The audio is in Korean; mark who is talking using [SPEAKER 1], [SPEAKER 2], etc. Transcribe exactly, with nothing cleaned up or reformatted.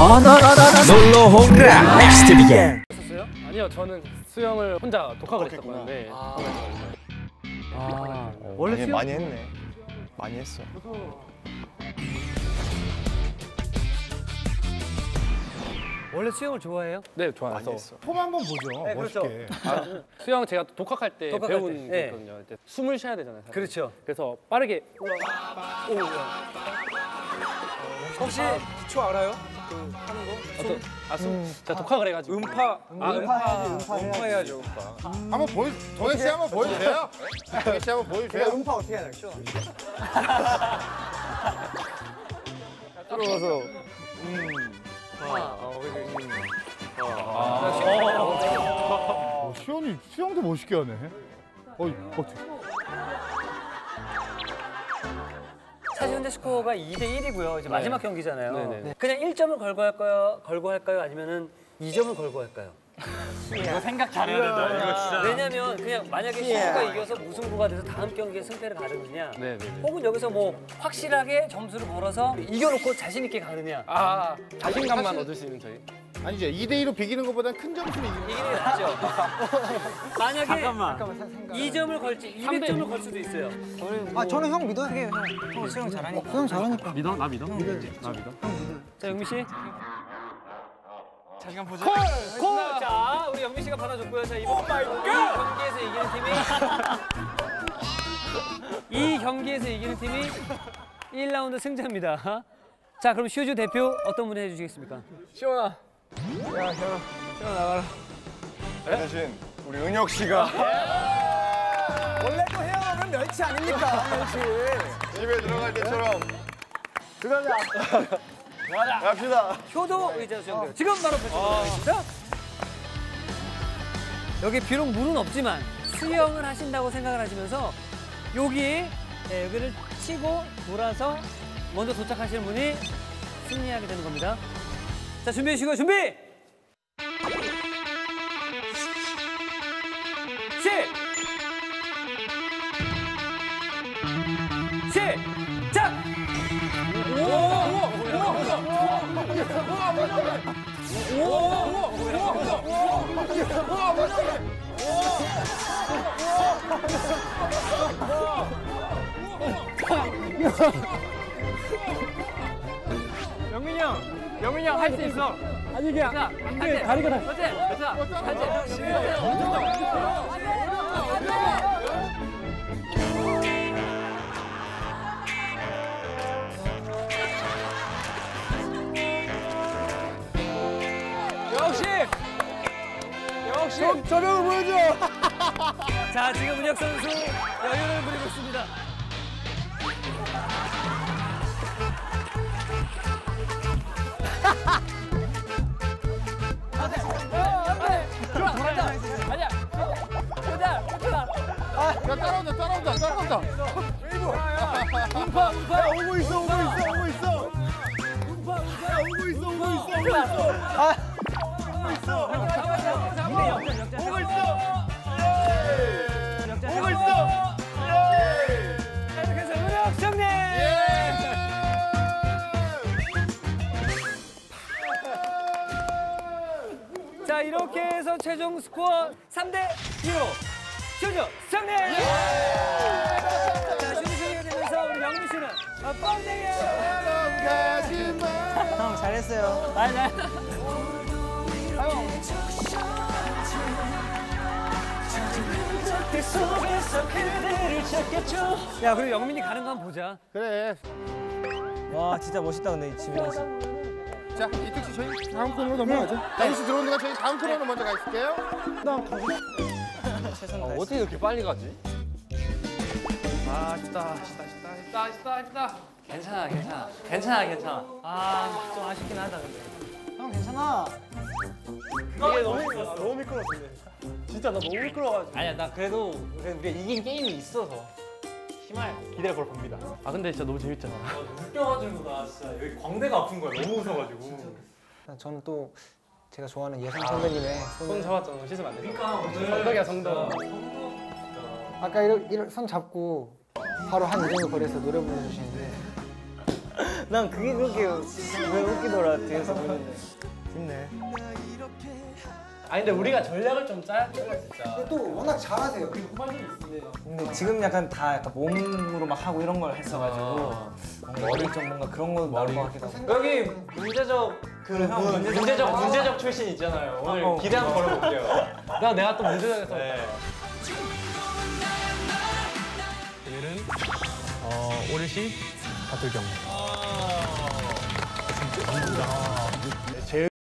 [SPEAKER 1] 놀러 홍라 넥스트 비겐.
[SPEAKER 2] 했었어요? 아니요, 저는 수영을 혼자 독학을 했었거든요. 아, 아 원래
[SPEAKER 3] 많이,
[SPEAKER 2] 수영
[SPEAKER 3] 많이 했네. 많이 했어.
[SPEAKER 4] 원래 수영을 좋아해요?
[SPEAKER 2] 네, 좋아해서.
[SPEAKER 5] 폼 한번 보죠.
[SPEAKER 4] 네, 그렇죠.
[SPEAKER 5] 멋있게.
[SPEAKER 2] 아, 수영 제가 독학할 때
[SPEAKER 4] 독학할
[SPEAKER 2] 배운
[SPEAKER 4] 때,
[SPEAKER 2] 게
[SPEAKER 4] 네.
[SPEAKER 2] 있거든요. 이제 숨을 쉬어야 되잖아요. 사실.
[SPEAKER 4] 그렇죠.
[SPEAKER 2] 그래서 빠르게 오,
[SPEAKER 4] 혹시 기초 알아요?
[SPEAKER 2] 하는 거? 어떤? 아, 숨. 제가 독학을 해가지고. 음파.
[SPEAKER 4] 아, 음파, 음파, 음파 해야죠, 음파.
[SPEAKER 5] 한번 보여. 정혜 씨 한번 보여주세요. 정혜 씨 한번 보여주세요.
[SPEAKER 4] 음파 어떻게 해야 되죠?
[SPEAKER 2] 들어가서.
[SPEAKER 5] 음.
[SPEAKER 2] 아, 어, 그래, 음. 아,
[SPEAKER 5] 어, 시원이 수영도 멋있게 하네. 어이, 어떻게?
[SPEAKER 4] 사실 현재 스코어가 이 대 일이고요. 이제 마지막
[SPEAKER 2] 네.
[SPEAKER 4] 경기잖아요.
[SPEAKER 2] 네네.
[SPEAKER 4] 그냥 일 점을 걸고 할까요? 걸고 할까요? 아니면은 이 점을 걸고 할까요?
[SPEAKER 2] 이거 생각 잘해야 된다. 이거 진짜.
[SPEAKER 4] 왜냐면 그냥 만약에 시우가 이겨서 무승부가 돼서 다음 경기에 승패를 가르느냐,
[SPEAKER 2] 네, 네, 네.
[SPEAKER 4] 혹은 여기서 뭐 확실하게 점수를 걸어서 이겨놓고 자신 있게 가느냐.
[SPEAKER 2] 아, 자신감만 얻을 수 있는 저희.
[SPEAKER 5] 아니죠. 이 대 이로 비기는 것보다는 큰 점수를 이기는 거.
[SPEAKER 4] 이기는 게 낫죠. 만약에 잠깐만. 이 점을 걸지 이백 점을 걸 수도 있어요.
[SPEAKER 6] 아 저는 형 믿어요. 형. 형 수영 잘하니까. 수영 잘하니까.
[SPEAKER 2] 믿어? 나 믿어? 나 믿어?
[SPEAKER 4] 자, 영민 씨.
[SPEAKER 2] 자신감 보자.
[SPEAKER 4] 콜! 콜! 자, 우리 영민 씨가 받아줬고요. 자, 이번 경기에서 이기는 팀이 이 경기에서 이기는 팀이 일 라운드 승자입니다. 자, 그럼 슈즈 대표 어떤 분이 해주시겠습니까?
[SPEAKER 2] 시원아. 야, 시원아. 시원아 나가라.
[SPEAKER 3] 대신 우리 은혁 씨가
[SPEAKER 6] 원래 또 헤어는 멸치 아닙니까? 멸치.
[SPEAKER 3] 집에 들어갈 때처럼 들어가자. 갑시다.
[SPEAKER 4] 효도 의자 수영대회 지금 바로 펼쳐보겠습니다. 여기 비록 물은 없지만 수영을 하신다고 생각을 하시면서 여기 네, 여기를 치고 돌아서 먼저 도착하시는 분이 승리하게 되는 겁니다. 자, 준비해 주시고 준비! 시! 시작!
[SPEAKER 2] 영민이 형, 영민이 형 할 수 있어. 아니 이게 안 돼. 다리가 다. 어때? 자, 같이. 역시! 역시! 저병을 보여줘!
[SPEAKER 4] 자, 지금 은혁 선수 여유를 부리고 있습니다.
[SPEAKER 5] 야, 따라온다, 따라온다, 따라온다.
[SPEAKER 4] 음파, 음파.
[SPEAKER 5] 오고 있어, 오고 있어, 오고 있어.
[SPEAKER 4] 음파, 음파.
[SPEAKER 5] 야, 오고 있어, 오고 있어, 오고 있어.
[SPEAKER 4] 아.
[SPEAKER 5] 오고 있어.
[SPEAKER 4] 오고 있어.
[SPEAKER 5] 오고 있어. 오고 있어.
[SPEAKER 4] 계속해서 은혁 승리! 자, 이렇게 해서 최종 스코어 삼 대 이로 슈즈 승리! 자, 슈즈 승리가 되면서 우리 영민 씨는 아, 뻥쟁이야!
[SPEAKER 6] 형 잘했어요.
[SPEAKER 4] 아니, 아니. 야, 그리고 영민이 가는 거 한번 보자.
[SPEAKER 5] 그래.
[SPEAKER 6] 와 진짜 멋있다 근데 이 지민 씨.
[SPEAKER 5] 자, 이특 씨 저희 다음 코너로 넘어가죠. 다인 씨 들어오는 동안 저희 다음 코너로 먼저 가 있을게요.
[SPEAKER 6] 최선
[SPEAKER 2] 어,
[SPEAKER 6] 다했어.
[SPEAKER 2] 어떻게 이렇게 빨리 가지? 아, 쉽다, 쉽다, 쉽다, 쉽다, 쉽다, 쉽다.
[SPEAKER 4] 괜찮아, 괜찮아. 괜찮아, 괜찮아. 아, 좀 아쉽긴 하다, 근데.
[SPEAKER 6] 형 괜찮아.
[SPEAKER 2] 이게 너무 미끄러, 너무 미끄러운데. 진짜 나 너무 미끄러워가지고.
[SPEAKER 4] 아니야, 나 그래도 우리가 이긴 게임이 있어서
[SPEAKER 2] 힘을 기대해 볼 겁니다. 아, 근데 진짜 너무 재밌잖아.
[SPEAKER 7] 웃겨가지고 나 진짜 여기 광대가 아픈 거야. 너무 웃어가지고.
[SPEAKER 6] 저는 또 제가 좋아하는 예성 선배님의
[SPEAKER 2] 손
[SPEAKER 6] 손을
[SPEAKER 2] 잡았잖아. 씻으면 안 돼. 성덕이야, 성덕.
[SPEAKER 6] 아까 이런, 이런 손 잡고 바로 한 이 정도 거리에서 노래 불러주시는데 난 그게 그렇게 왜 웃기더라 뒤에서 보는데.
[SPEAKER 2] 힘내.
[SPEAKER 7] 아니 근데 우리가 전략을 좀 짜야 돼 진짜.
[SPEAKER 6] 또 워낙 잘하세요. 근데 지금 약간 다 약간 몸으로 막 하고 이런 걸 했어가지고 머리 좀 뭔가 그런 거 나올 것 같기도 하고.
[SPEAKER 7] 여기 문제적 그
[SPEAKER 6] 형,
[SPEAKER 7] 문-
[SPEAKER 6] 문제적
[SPEAKER 7] 문제적 문제적 출신 있잖아요. 오늘
[SPEAKER 6] 어,
[SPEAKER 7] 기대 한번 걸어볼게요. 나 내가 또 문제적에서.
[SPEAKER 2] 오늘은 어, 오르시 바틀 경기.